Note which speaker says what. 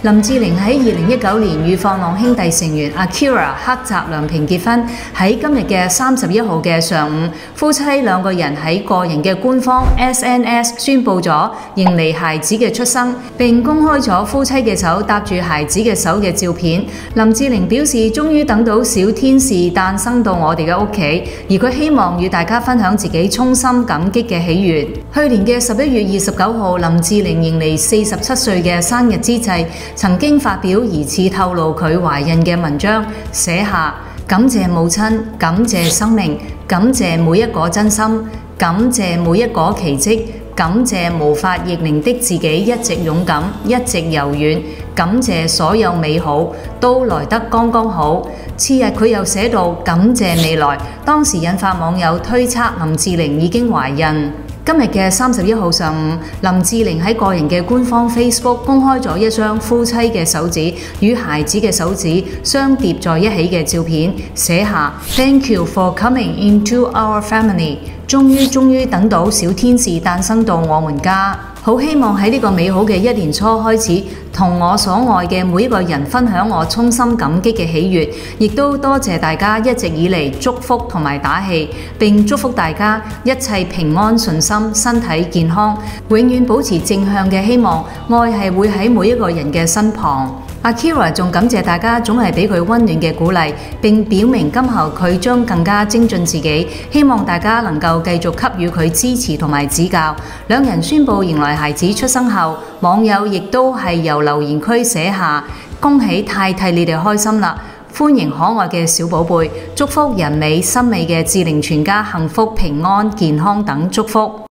Speaker 1: 林志玲喺2019年與放浪兄弟成員 Akira 黑澤良平結婚，喺今日嘅31號嘅上午，夫妻兩個人喺個人嘅官方 SNS 宣布咗迎嚟孩子嘅出生，並公開咗夫妻嘅手搭住孩子嘅手嘅照片。林志玲表示終於等到小天使誕生到我哋嘅屋企，而佢希望與大家分享自己衷心感激嘅喜悅。去年嘅11月29號，林志玲迎嚟47歲嘅生日之際，曾經發表疑似透露佢懷孕嘅文章，寫下感謝母親，感謝生命，感謝每一個真心，感謝每一個奇蹟，感謝無法逆齡的自己一直勇敢，一直柔軟，感謝所有美好都來得剛剛好。次日佢又寫到感謝未來，當時引發網友推測林志玲已經懷孕。今日嘅31號上午，林志玲喺個人嘅官方 Facebook 公開咗一張夫妻嘅手指與孩子嘅手指相疊在一起嘅照片，寫下 Thank you for coming into our family。終於等到小天使誕生到我們家。好希望喺呢個美好嘅一年初開始，同我所愛嘅每一個人分享我衷心感激嘅喜悅，亦都多謝大家一直以嚟祝福同埋打氣，並祝福大家一切平安順心，身體健康，永遠保持正向嘅希望。愛係會喺每一個人嘅身旁。Akira 仲感謝大家總係俾佢溫暖嘅鼓勵，並表明今後佢將更加精進自己，希望大家能夠繼續給予佢支持同埋指教。兩人宣布迎來孩子出生後，網友亦都係由留言區寫下恭喜太替你哋開心啦，歡迎可愛嘅小寶貝，祝福人美心美嘅志玲全家幸福平安健康等祝福。